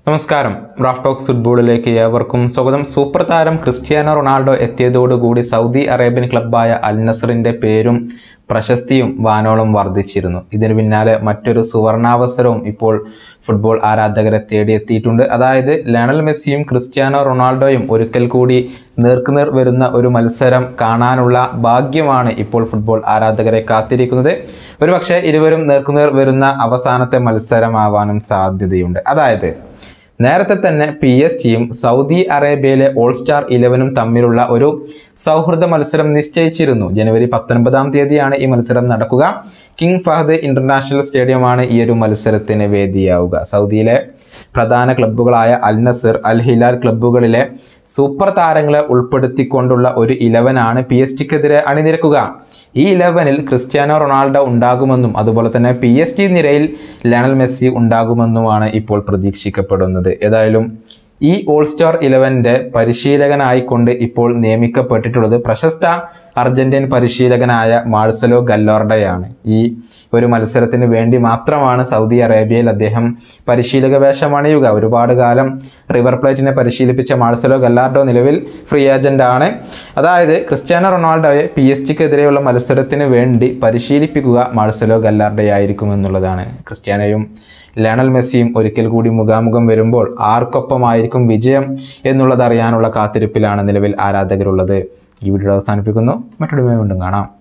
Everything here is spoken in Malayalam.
നമസ്കാരം. റാഫ് ടോക്സ് ഫുട്ബോളിലേക്ക് ഏവർക്കും സ്വാഗതം. സൂപ്പർ താരം ക്രിസ്ത്യാനോ റൊണാൾഡോ എത്തിയതോടുകൂടി സൗദി അറേബ്യൻ ക്ലബ്ബായ അൽ നസറിന്റെ പേരും പ്രശസ്തിയും വാനോളം വർദ്ധിച്ചിരുന്നു. ഇതിനു പിന്നാലെ മറ്റൊരു സുവർണാവസരവും ഇപ്പോൾ ഫുട്ബോൾ ആരാധകരെ തേടിയെത്തിയിട്ടുണ്ട്. അതായത് ലയണൽ മെസ്സിയും ക്രിസ്ത്യാനോ റൊണാൾഡോയും ഒരിക്കൽ കൂടി നേർക്കുനേർ വരുന്ന ഒരു മത്സരം കാണാനുള്ള ഭാഗ്യമാണ് ഇപ്പോൾ ഫുട്ബോൾ ആരാധകരെ കാത്തിരിക്കുന്നത്. ഒരുപക്ഷെ ഇരുവരും നേർക്കുനേർ വരുന്ന അവസാനത്തെ മത്സരമാവാനും സാധ്യതയുണ്ട്. അതായത് നേരത്തെ തന്നെ PSG-യും സൗദി അറേബ്യയിലെ ഓൾ സ്റ്റാർ 11-ഉം തമ്മിലുള്ള ഒരു സൗഹൃദ മത്സരം നിശ്ചയിച്ചിരുന്നു. ജനുവരി 19-ാം തീയതിയാണ് ഈ മത്സരം നടക്കുക. കിങ് ഫഹദ് ഇന്റർനാഷണൽ സ്റ്റേഡിയമാണ് ഈ ഒരു മത്സരത്തിന് വേദിയാവുക. സൗദിയിലെ പ്രധാന ക്ലബ്ബുകളായ അൽ നസർ, അൽ ഹിലാൽ ക്ലബ്ബുകളിലെ സൂപ്പർ താരങ്ങളെ ഉൾപ്പെടുത്തിക്കൊണ്ടുള്ള ഒരു 11-ആണ് PSG-ക്കെതിരെ അണിനിരക്കുക. ഈ 11-ൽ ക്രിസ്ത്യാനോ റൊണാൾഡോ ഉണ്ടാകുമെന്നും അതുപോലെ തന്നെ PSG നിരയിൽ ലയണൽ മെസ്സി ഉണ്ടാകുമെന്നുമാണ് ഇപ്പോൾ പ്രതീക്ഷിക്കപ്പെടുന്നത്. ഏതായാലും ഈ ഓൾ സ്റ്റാർ 11-ന്റെ പരിശീലകനായിക്കൊണ്ട് ഇപ്പോൾ നിയമിക്കപ്പെട്ടിട്ടുള്ളത് പ്രശസ്ത അർജന്റീൻ പരിശീലകനായ മാഴ്സലോ ഗല്ലോർഡയാണ്. ഈ ഒരു മത്സരത്തിന് വേണ്ടി മാത്രമാണ് സൗദി അറേബ്യയിൽ അദ്ദേഹം പരിശീലക വേഷം അണിയുക. ഒരുപാട് കാലം റിവർ പ്ലേറ്റിനെ പരിശീലിപ്പിച്ച മാഴ്സലോ ഗല്ലാർഡോ നിലവിൽ ഫ്രീ ഏജന്റ് ആണ്. അതായത് ക്രിസ്ത്യാനോ റൊണാൾഡോയെ PSG-ക്കെതിരെയുള്ള മത്സരത്തിന് വേണ്ടി പരിശീലിപ്പിക്കുക മാഴ്സലോ ഗല്ലാർഡോയായിരിക്കും എന്നുള്ളതാണ്. ക്രിസ്ത്യാനോയും ലയണൽ മെസ്സിയും ഒരിക്കൽ കൂടി മുഖാമുഖം വരുമ്പോൾ ആർക്കൊപ്പമായിരിക്കും വിജയം എന്നുള്ളത് അറിയാനുള്ള കാത്തിരിപ്പിലാണ് നിലവിൽ ആരാധകരുള്ളത്. ഈ വീഡിയോ അവസാനിപ്പിക്കുന്നു. മറ്റൊരു വീണ്ടും കാണാം.